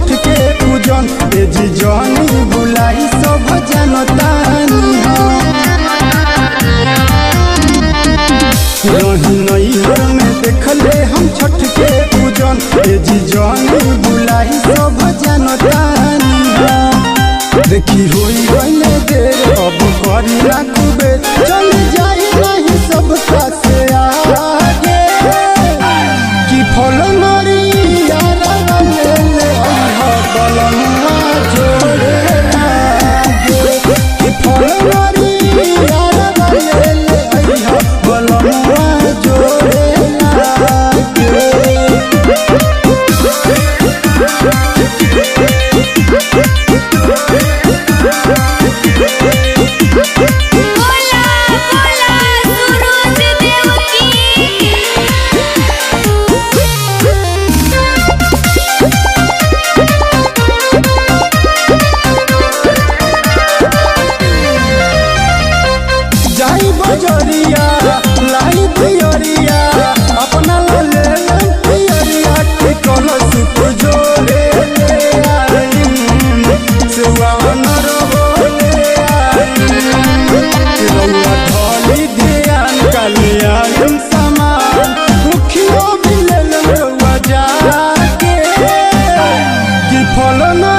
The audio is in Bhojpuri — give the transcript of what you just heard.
छठ के पूजन ए जी जानी बुलाई सब जनतानी रही नैहर में देखले हम छठ के पूजन ए जी जानी बुलाई सब जनतानी देखी होई गइले देर अब करी ना कुबेर चल जाई नहीं सब से आगे कि फल नरिया ले ले बलनुआ जोड़े लागे कि फल नरिया ले ले बलनुआ जोड़े लागे। बजरिया लाई पियरिया अपना ले पियरिया के कलश जोड़े ले आई सुवान रोले आई रउआ ढोली ध्यान कलिया समान दुखियो मिले रउआ जाके कि फल